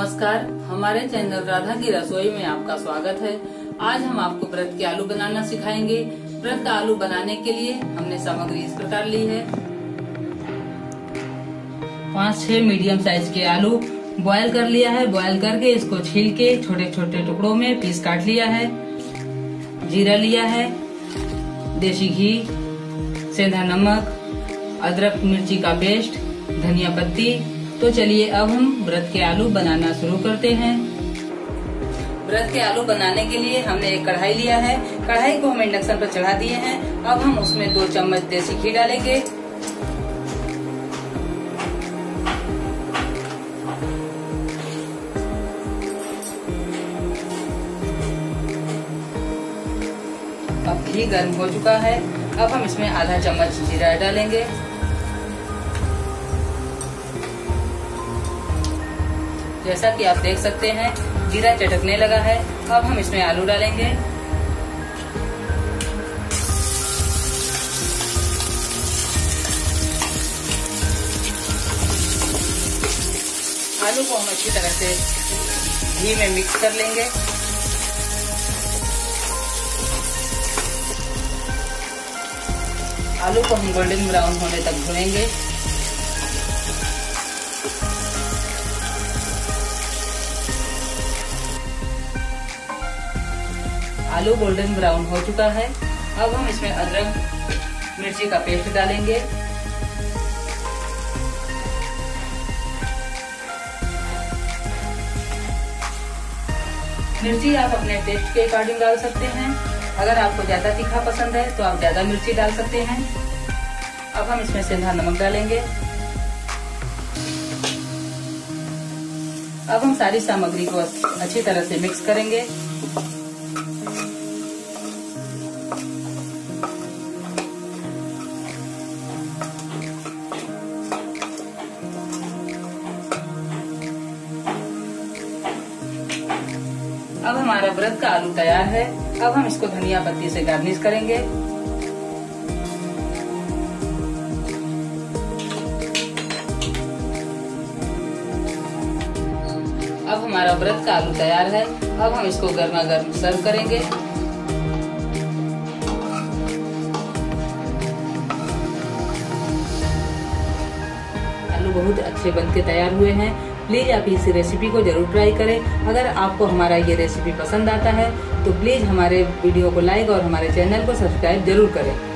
नमस्कार, हमारे चैनल राधा की रसोई में आपका स्वागत है। आज हम आपको व्रत के आलू बनाना सिखाएंगे। व्रत का आलू बनाने के लिए हमने सामग्री इस प्रकार ली है। 5-6 मीडियम साइज के आलू बॉयल कर लिया है। बॉयल करके इसको छील के छोटे छोटे टुकड़ों में पीस काट लिया है। जीरा लिया है, देसी घी, सेंधा नमक, अदरक मिर्ची का पेस्ट, धनिया पत्ती। तो चलिए अब हम व्रत के आलू बनाना शुरू करते हैं। व्रत के आलू बनाने के लिए हमने एक कढ़ाई लिया है। कढ़ाई को हम इंडक्शन पर चढ़ा दिए हैं। अब हम उसमें 2 चम्मच देसी घी डालेंगे। अब घी गर्म हो चुका है। अब हम इसमें आधा चम्मच जीरा डालेंगे। जैसा कि आप देख सकते हैं जीरा चटकने लगा है। अब हम इसमें आलू डालेंगे। आलू को हम अच्छी तरह से घी में मिक्स कर लेंगे। आलू को हम गोल्डन ब्राउन होने तक भूनेंगे। आलू गोल्डन ब्राउन हो चुका है। अब हम इसमें अदरक मिर्ची का पेस्ट डालेंगे। मिर्ची आप अपने टेस्ट के अकॉर्डिंग डाल सकते हैं। अगर आपको ज्यादा तीखा पसंद है तो आप ज्यादा मिर्ची डाल सकते हैं। अब हम इसमें सेंधा नमक डालेंगे। अब हम सारी सामग्री को अच्छी तरह से मिक्स करेंगे। अब हमारा व्रत का आलू तैयार है। अब हम इसको धनिया पत्ती से गार्निश करेंगे। अब हमारा व्रत का आलू तैयार है। अब हम इसको गर्मा गर्म सर्व करेंगे। आलू बहुत अच्छे बनके तैयार हुए हैं। प्लीज आप इस रेसिपी को जरूर ट्राई करें। अगर आपको हमारा ये रेसिपी पसंद आता है तो प्लीज हमारे वीडियो को लाइक और हमारे चैनल को सब्सक्राइब जरूर करें।